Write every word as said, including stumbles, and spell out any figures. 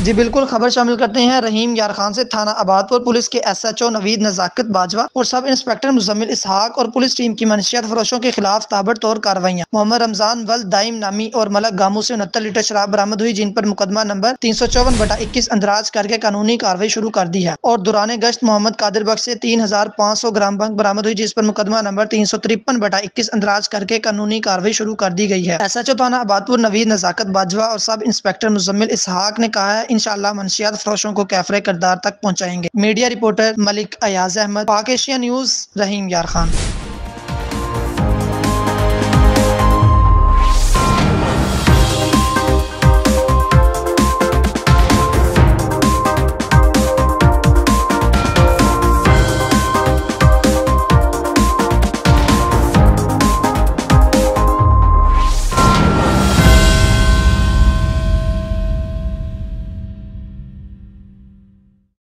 जी बिल्कुल, खबर शामिल करते हैं रहीम यार खान से। थाना आबाद पर पुलिस के S H O Naveed, Nazakat, Bajwa और सब इंस्पक्टर मزमल, इसहाक और पुलिस टीम की मंशियात फरोशों के खिलाफ ताबड़तोड़ कार्रवाइयां। मोहम्मद रमज़ान, वालिद, दायम, नामी और मलक गामों से उनहत्तर लीटर शराब बरामद हुई, जिन पर मुकदमा नंबर तीन सौ चौवन बटा इक्कीस अंदराज करके कानूनी कार्रवाई शुरू कर दी है। और दौरान गश्त मोहम्मद कादिर बख्श से तीन हजार पाँच सौ ग्राम भंग बरामद हुई, जिस पर मुकदमा नंबर तीन सौ तिरपन बटा इक्कीस अंदराज करके कानूनी कार्रवाई शुरू कर दी गई है। एस एच ओ थाना आबादपुर नवीद, नजाकत, बाजवा और सब इंस्पेक्टर मزमल, इसहाक ने कहा है इंशाअल्लाह मंशियात फरोशों को कैफरे किरदार तक पहुंचाएंगे। Media reporter Malik Ayaz Ahmad, Pak Asia news, रहीम यार खान।